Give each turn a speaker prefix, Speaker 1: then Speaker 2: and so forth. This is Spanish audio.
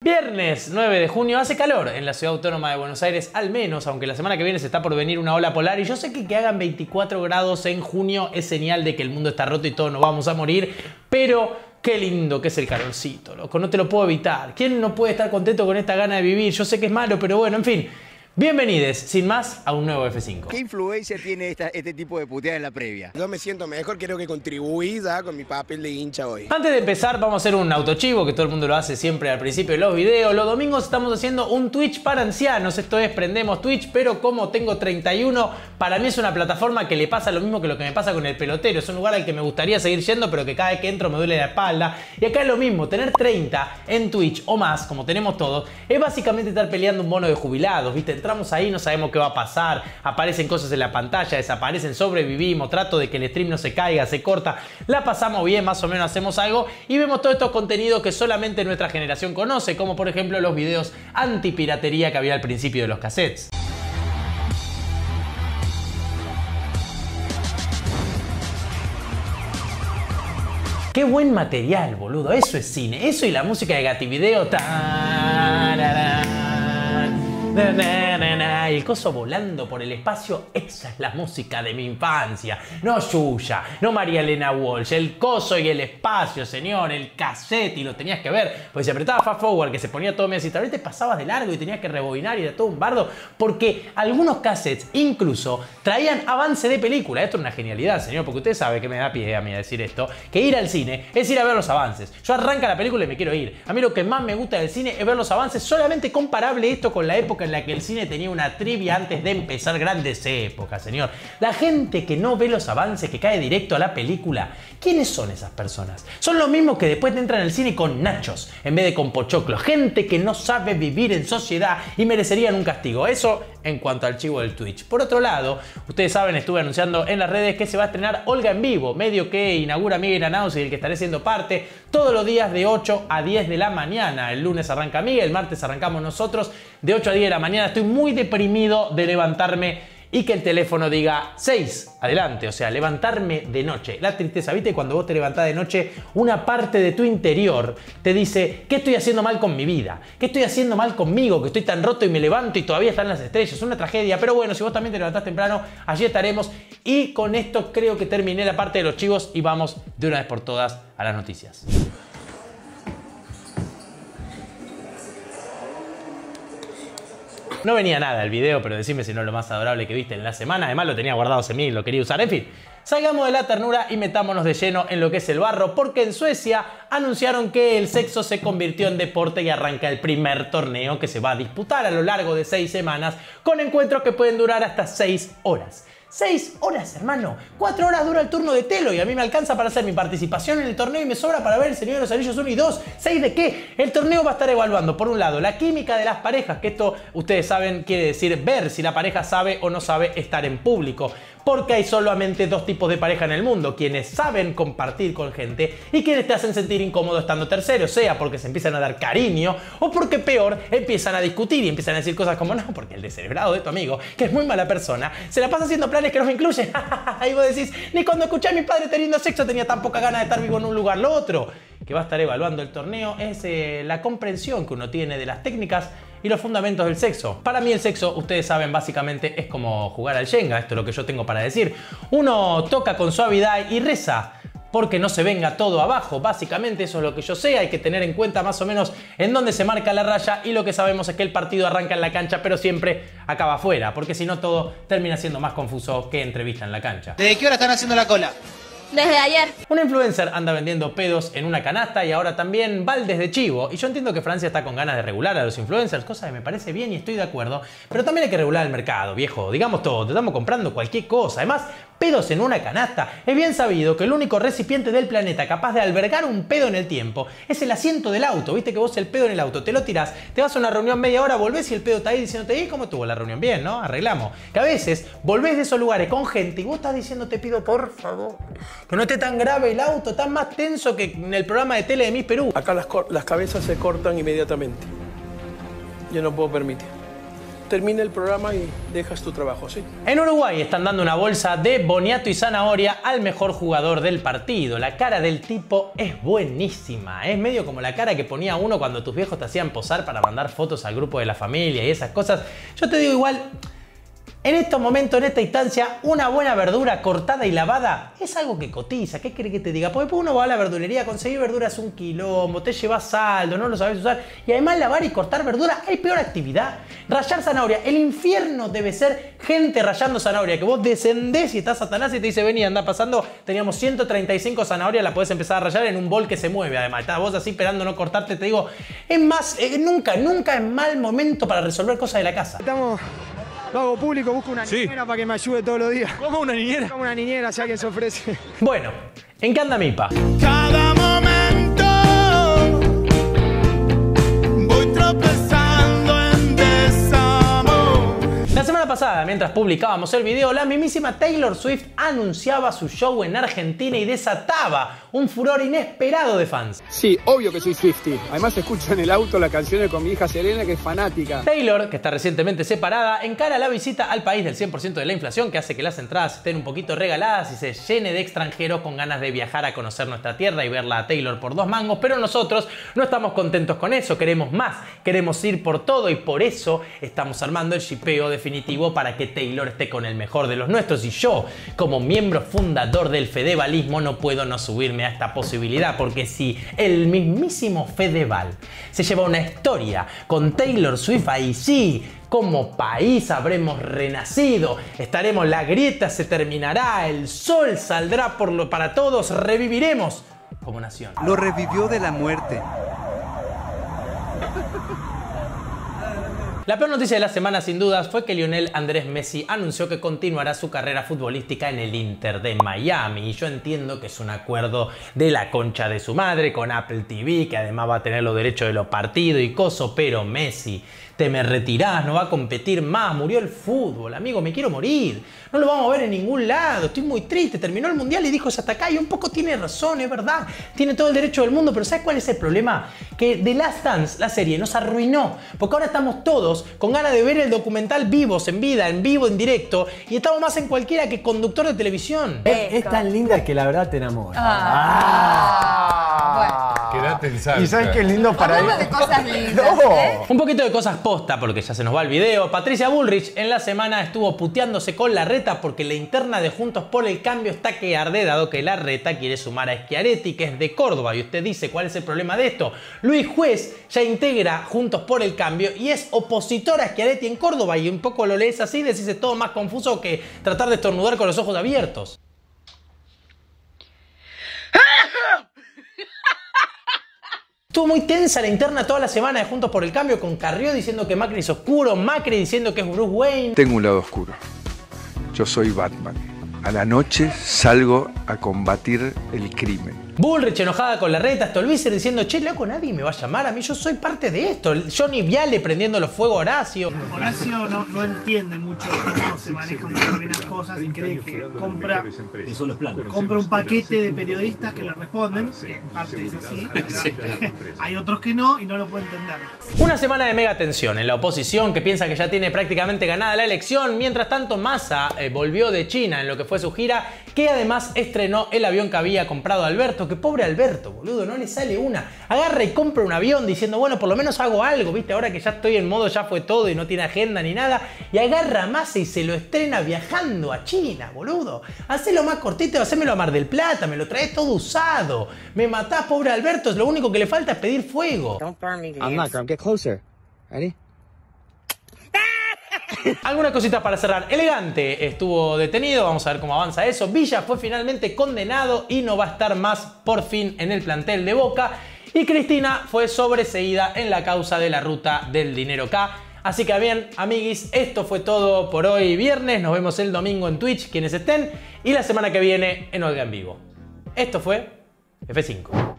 Speaker 1: Viernes 9 de junio, hace calor en la ciudad autónoma de Buenos Aires, al menos, aunque la semana que viene se está por venir una ola polar y yo sé que hagan 24 grados en junio es señal de que el mundo está roto y todos nos vamos a morir, pero qué lindo que es el calorcito, loco, no te lo puedo evitar. ¿Quién no puede estar contento con esta gana de vivir? Yo sé que es malo, pero bueno, en fin. Bienvenidos, sin más, a un nuevo F5.
Speaker 2: ¿Qué influencia tiene este tipo de puteada en la previa?
Speaker 3: Yo me siento mejor, creo que contribuí ya con mi papel de hincha hoy.
Speaker 1: Antes de empezar vamos a hacer un autochivo, que todo el mundo lo hace siempre al principio de los videos. Los domingos estamos haciendo un Twitch para ancianos, esto es Prendemos Twitch, pero como tengo 31, para mí es una plataforma que le pasa lo mismo que lo que me pasa con el pelotero. Es un lugar al que me gustaría seguir yendo, pero que cada vez que entro me duele la espalda. Y acá es lo mismo, tener 30 en Twitch o más, como tenemos todos, es básicamente estar peleando un bono de jubilados, ¿viste? Entramos ahí, no sabemos qué va a pasar, aparecen cosas en la pantalla, desaparecen, sobrevivimos, trato de que el stream no se caiga, se corta, la pasamos bien, más o menos hacemos algo y vemos todos estos contenidos que solamente nuestra generación conoce, como por ejemplo los videos antipiratería que había al principio de los cassettes. Qué buen material, boludo. Eso es cine. Eso y la música de Gativideo. Y el coso volando por el espacio, esa es la música de mi infancia. No Yuya, no María Elena Walsh, el coso y el espacio, señor, el cassette, y lo tenías que ver, porque si apretaba fast forward, que se ponía todo medio así, tal vez te pasabas de largo y tenías que rebobinar y era todo un bardo, porque algunos cassettes incluso traían avance de película. Esto es una genialidad, señor, porque usted sabe que me da pie a mí a decir esto, que ir al cine es ir a ver los avances. Yo arranca la película y me quiero ir. A mí lo que más me gusta del cine es ver los avances, solamente comparable esto con la época en la que el cine tenía una trivia antes de empezar. Grandes épocas, señor. La gente que no ve los avances, que cae directo a la película, ¿quiénes son esas personas? Son los mismos que después te entran al cine con nachos en vez de con pochoclo. Gente que no sabe vivir en sociedad y merecerían un castigo. Eso en cuanto al chivo del Twitch. Por otro lado, ustedes saben, estuve anunciando en las redes que se va a estrenar Olga en Vivo, medio que inaugura Miguel Granados y del que estaré siendo parte todos los días de 8 a 10 de la mañana. El lunes arranca Miguel, el martes arrancamos nosotros de 8 a 10 de la mañana. Estoy muy deprimido de levantarme y que el teléfono diga 6, adelante, o sea, levantarme de noche. La tristeza, ¿viste? Cuando vos te levantás de noche, una parte de tu interior te dice, ¿qué estoy haciendo mal con mi vida? ¿Qué estoy haciendo mal conmigo? Que estoy tan roto y me levanto y todavía están las estrellas. Es una tragedia, pero bueno, si vos también te levantás temprano, allí estaremos. Y con esto creo que terminé la parte de los chivos y vamos de una vez por todas a las noticias. No venía nada el video, pero decime si no es lo más adorable que viste en la semana. Además lo tenía guardado hace mil, lo quería usar. En fin, salgamos de la ternura y metámonos de lleno en lo que es el barro, porque en Suecia anunciaron que el sexo se convirtió en deporte y arranca el primer torneo que se va a disputar a lo largo de 6 semanas, con encuentros que pueden durar hasta 6 horas. 6 horas, hermano. 4 horas dura el turno de Telo y a mí me alcanza para hacer mi participación en el torneo y me sobra para ver El Señor de los Anillos 1 y 2. ¿6 de qué? El torneo va a estar evaluando, por un lado, la química de las parejas, que esto, ustedes saben, quiere decir ver si la pareja sabe o no sabe estar en público. Porque hay solamente 2 tipos de pareja en el mundo, quienes saben compartir con gente y quienes te hacen sentir incómodo estando tercero, sea porque se empiezan a dar cariño o porque peor, empiezan a discutir y empiezan a decir cosas como no, porque el descerebrado de tu amigo, que es muy mala persona, se la pasa haciendo planes que no me incluyen. Ahí vos decís, ni cuando escuché a mi padre teniendo sexo tenía tan poca ganas de estar vivo en un lugar. Lo otro que va a estar evaluando el torneo es la comprensión que uno tiene de las técnicas y los fundamentos del sexo. Para mí el sexo, ustedes saben, básicamente es como jugar al Shenga. Esto es lo que yo tengo para decir. Uno toca con suavidad y reza porque no se venga todo abajo. Básicamente eso es lo que yo sé. Hay que tener en cuenta más o menos en dónde se marca la raya y lo que sabemos es que el partido arranca en la cancha pero siempre acaba afuera, porque si no todo termina siendo más confuso que entrevista en la cancha.
Speaker 4: ¿Desde qué hora están haciendo la cola?
Speaker 5: Desde ayer.
Speaker 1: Un influencer anda vendiendo pedos en una canasta y ahora también baldes de chivo. Y yo entiendo que Francia está con ganas de regular a los influencers, cosa que me parece bien y estoy de acuerdo. Pero también hay que regular el mercado, viejo. Digamos todo, te estamos comprando cualquier cosa. Además, pedos en una canasta. Es bien sabido que el único recipiente del planeta capaz de albergar un pedo en el tiempo es el asiento del auto. Viste que vos el pedo en el auto te lo tirás, te vas a una reunión media hora, volvés y el pedo está ahí diciéndote, ¿y cómo estuvo la reunión? Bien, ¿no? Arreglamos. Que a veces volvés de esos lugares con gente y vos estás diciendo, te pido por favor que no esté tan grave el auto, tan más tenso que en el programa de tele de Miss Perú.
Speaker 3: Acá las cabezas se cortan inmediatamente. Yo no puedo permitir. termina el programa y dejas tu trabajo, ¿sí?
Speaker 1: En Uruguay están dando una bolsa de boniato y zanahoria al mejor jugador del partido. La cara del tipo es buenísima. Es medio como la cara que ponía uno cuando tus viejos te hacían posar para mandar fotos al grupo de la familia y esas cosas. Yo te digo igual, en estos momentos, en esta instancia, una buena verdura cortada y lavada es algo que cotiza. ¿Qué quiere que te diga? Porque uno va a la verdulería, conseguir verduras un quilombo, te llevas saldo, no lo sabes usar. Y además lavar y cortar verdura, hay peor actividad. Rallar zanahoria. El infierno debe ser gente rallando zanahoria. Que vos descendés y está Satanás y te dice, vení, anda pasando. Teníamos 135 zanahorias, la podés empezar a rallar en un bol que se mueve además. Estás vos así esperando no cortarte. Te digo, es más, nunca es mal momento para resolver cosas de la casa.
Speaker 4: Lo hago público, busco una niñera para que me ayude todos los días.
Speaker 1: ¿Cómo una niñera?
Speaker 4: Como una niñera, si alguien se ofrece.
Speaker 1: Bueno, ¿en qué anda Mipa?
Speaker 5: Cada momento voy tropezando en desamor.
Speaker 1: La semana pasada, mientras publicábamos el video, la mismísima Taylor Swift anunciaba su show en Argentina y desataba un furor inesperado de fans.
Speaker 3: Sí, obvio que soy Swiftie. Además escucho en el auto las canciones con mi hija Serena, que es fanática.
Speaker 1: Taylor, que está recientemente separada, encara la visita al país del 100% de la inflación, que hace que las entradas estén un poquito regaladas y se llene de extranjeros con ganas de viajar a conocer nuestra tierra y verla a Taylor por 2 mangos, pero nosotros no estamos contentos con eso, queremos más, queremos ir por todo y por eso estamos armando el shipeo definitivo para que Taylor esté con el mejor de los nuestros y yo, como miembro fundador del Fedevalismo, no puedo no subirme a esta posibilidad, porque si el mismísimo Fedeval se lleva una historia con Taylor Swift, ahí sí, como país habremos renacido, estaremos, la grieta se terminará, el sol saldrá para todos, reviviremos como nación.
Speaker 6: Lo revivió de la muerte.
Speaker 1: La peor noticia de la semana, sin dudas, fue que Lionel Andrés Messi anunció que continuará su carrera futbolística en el Inter de Miami. Y yo entiendo que es un acuerdo de la concha de su madre con Apple TV, que además va a tener los derechos de los partidos y coso, pero Messi, te me retirás, no va a competir más, murió el fútbol, amigo, me quiero morir, no lo vamos a ver en ningún lado, estoy muy triste, terminó el mundial y dijo hasta acá, y un poco tiene razón, es verdad, tiene todo el derecho del mundo, pero ¿sabes cuál es el problema? Que The Last Dance, la serie, nos arruinó, porque ahora estamos todos con ganas de ver el documental vivos, en vida, en vivo, en directo, y estamos más en cualquiera que conductor de televisión.
Speaker 7: Es tan linda que la verdad te enamora.
Speaker 8: Bueno.
Speaker 9: Quédate en salsa.
Speaker 7: ¿Y sabes qué es lindo para
Speaker 8: Hablando de cosas lindas,
Speaker 1: Un poquito de cosas posta, porque ya se nos va el video. Patricia Bullrich en la semana estuvo puteándose con Larreta porque la interna de Juntos por el Cambio está que arde, dado que Larreta quiere sumar a Schiaretti, que es de Córdoba. Y usted dice, ¿cuál es el problema de esto? Luis Juez ya integra Juntos por el Cambio y es opositor a Schiaretti en Córdoba. Y un poco lo lees así, decís todo más confuso que tratar de estornudar con los ojos abiertos. Estuvo muy tensa la interna toda la semana de Juntos por el Cambio, con Carrió diciendo que Macri es oscuro, Macri diciendo que es Bruce Wayne.
Speaker 10: Tengo un lado oscuro. Yo soy Batman. A la noche salgo a combatir el crimen.
Speaker 1: Bullrich enojada con Larreta, Stolbizer diciendo, che, loco, nadie me va a llamar a mí, yo soy parte de esto. Johnny Viale prendiendo los fuegos a Horacio.
Speaker 11: Horacio no entiende mucho cómo se manejan determinadas cosas y cree que compra un paquete de periodistas que le responden, en parte es así, hay otros que no y no lo puede entender.
Speaker 1: Una semana de mega tensión en la oposición, que piensa que ya tiene prácticamente ganada la elección. Mientras tanto, Massa volvió de China en lo que fue su gira, que además estrenó el avión que había comprado Alberto. Que pobre Alberto, boludo, no le sale una. Agarra y compra un avión diciendo, bueno, por lo menos hago algo, ¿viste? Ahora que ya estoy en modo ya fue todo y no tiene agenda ni nada. Y agarra a Massa y se lo estrena viajando a China, boludo. Hacelo más cortito, hacémelo a Mar del Plata, me lo traes todo usado. Me matás, pobre Alberto, lo único que le falta es pedir fuego.
Speaker 7: I'm not gonna get closer. Ready?
Speaker 1: Algunas cositas para cerrar. Elegante estuvo detenido, vamos a ver cómo avanza eso. Villa fue finalmente condenado y no va a estar más por fin en el plantel de Boca. Y Cristina fue sobreseída en la causa de la ruta del dinero K. Así que bien, amiguis, esto fue todo por hoy viernes. Nos vemos el domingo en Twitch, quienes estén. Y la semana que viene en Olga en Vivo. Esto fue F5.